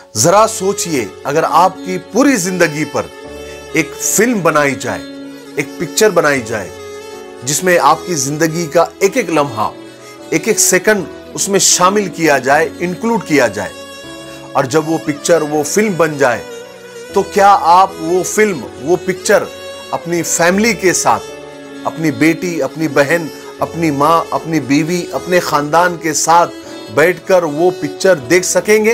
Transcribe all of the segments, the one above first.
जरा सोचिए, अगर आपकी पूरी जिंदगी पर एक फिल्म बनाई जाए, एक पिक्चर बनाई जाए, जिसमें आपकी जिंदगी का एक एक लम्हा, एक एक सेकंड उसमें शामिल किया जाए, इंक्लूड किया जाए, और जब वो पिक्चर, वो फिल्म बन जाए, तो क्या आप वो फिल्म, वो पिक्चर अपनी फैमिली के साथ, अपनी बेटी, अपनी बहन, अपनी मां, अपनी बीवी, अपने खानदान के साथ बैठकर वो पिक्चर देख सकेंगे?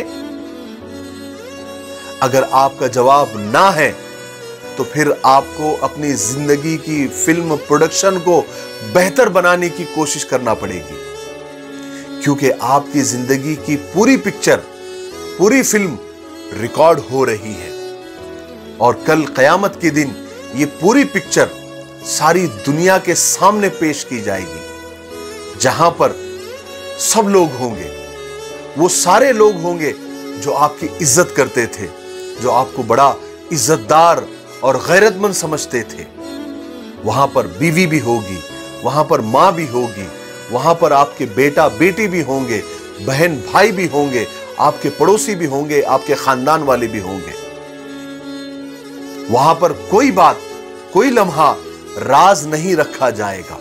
अगर आपका जवाब ना है, तो फिर आपको अपनी जिंदगी की फिल्म प्रोडक्शन को बेहतर बनाने की कोशिश करना पड़ेगी, क्योंकि आपकी जिंदगी की पूरी पिक्चर, पूरी फिल्म रिकॉर्ड हो रही है, और कल कयामत के दिन ये पूरी पिक्चर सारी दुनिया के सामने पेश की जाएगी, जहां पर सब लोग होंगे, वो सारे लोग होंगे जो आपकी इज्जत करते थे, जो आपको बड़ा इज्जतदार और गैरतमंद समझते थे। वहां पर बीवी भी होगी, वहां पर मां भी होगी, वहां पर आपके बेटा बेटी भी होंगे, बहन भाई भी होंगे, आपके पड़ोसी भी होंगे, आपके खानदान वाले भी होंगे। वहां पर कोई बात, कोई लम्हा राज नहीं रखा जाएगा।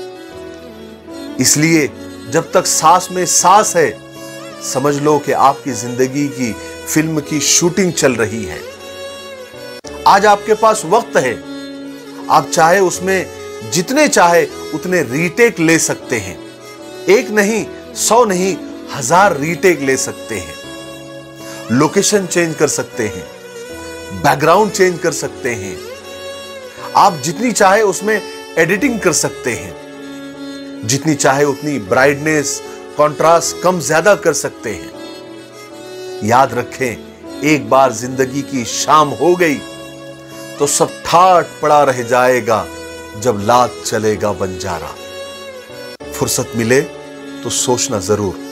इसलिए जब तक सांस में सांस है, समझ लो कि आपकी जिंदगी की फिल्म की शूटिंग चल रही है। आज आपके पास वक्त है, आप चाहे उसमें जितने चाहे उतने रीटेक ले सकते हैं। एक नहीं, 100 नहीं, 1000 रीटेक ले सकते हैं। लोकेशन चेंज कर सकते हैं, बैकग्राउंड चेंज कर सकते हैं, आप जितनी चाहे उसमें एडिटिंग कर सकते हैं, जितनी चाहे उतनी ब्राइटनेस, कंट्रास्ट कम ज्यादा कर सकते हैं। याद रखें, एक बार जिंदगी की शाम हो गई तो सब ठाट पड़ा रह जाएगा जब लात चलेगा बंजारा। फुर्सत मिले तो सोचना जरूर।